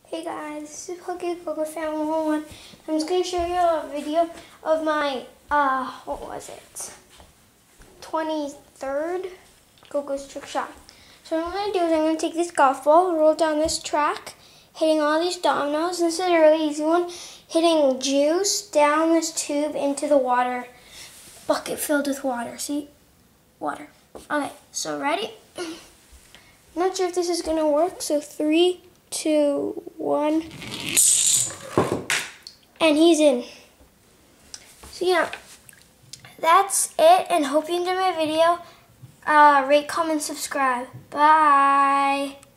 Hey guys, this is Gogo Fan 101. I'm just going to show you a video of my, 23rd Gogo's trick shot. So what I'm going to do is I'm going to take this golf ball, roll down this track, hitting all these dominoes. This is a really easy one. Hitting juice down this tube into the water, bucket filled with water. See? Water. Okay, so ready? I'm not sure if this is going to work, so 3, 2, 1, and he's in. So yeah, that's it, and hope you enjoyed my video. Rate, comment, subscribe. Bye.